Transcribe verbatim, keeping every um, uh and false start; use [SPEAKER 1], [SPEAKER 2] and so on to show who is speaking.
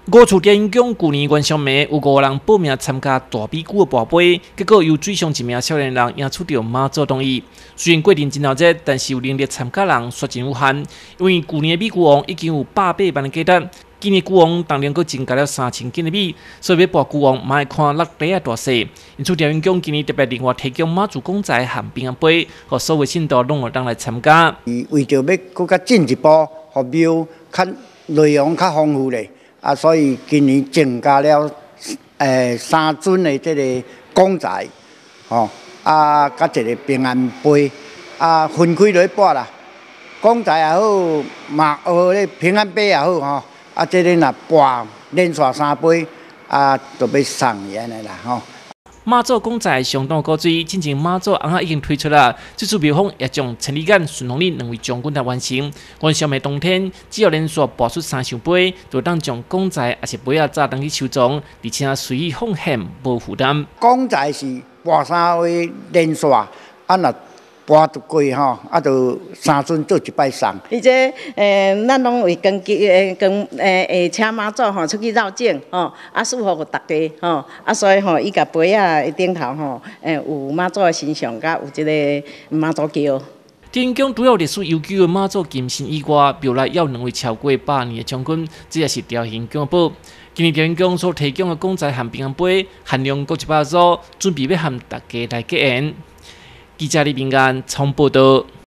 [SPEAKER 1] 五处电影奖去年元宵暝有五人报名参加大比古的跋杯，结果有最上一名少年人赢出着妈祖同意。虽然过程真闹热，但是有能力参加人却真有限，因为去年的米古王已经有百八万的价值，今年古王当然阁增加了三千斤的米，所以要跋古王嘛会看落地啊大细。因此，电影奖今年特别另外提供妈祖公仔和平安杯，和所有信徒拢有当来参加。
[SPEAKER 2] 伊为着要更加进一步，互庙较内容较丰富咧。 啊，所以今年增加了诶三尊的这个公仔，吼、哦、啊，甲一个平安杯，啊分开落去拨啦。公仔也好，嘛哦咧平安杯也好吼、哦，啊这个若拨连续三杯，啊就要送伊安尼啦吼。
[SPEAKER 1] 妈祖公仔相当高水，进前妈祖红仔已经推出了，这次庙方也将陈立干、孙宏林两位将军来完成。元宵暝当天，只要连续播出三箱杯，就当将公仔也是杯啊早当去收藏，而且随意奉献，无负担。
[SPEAKER 2] 公仔是播三回连续，啊若播得过吼，啊就三尊做一摆送。
[SPEAKER 3] 伊这诶，咱拢会跟诶跟诶诶请妈祖吼出去绕境吼，啊祝福大家吼，啊所以吼伊甲杯啊顶头吼，诶有妈祖的形象，甲有一个妈祖桥。
[SPEAKER 1] 电影奖主要历史悠久的妈祖金身以外，庙内也有两位超过百年的将军，这也是雕形奖宝。今年电影奖所提供的公仔和平安杯限量各一百组，准备要和大家来结缘。记者李平安采访报道。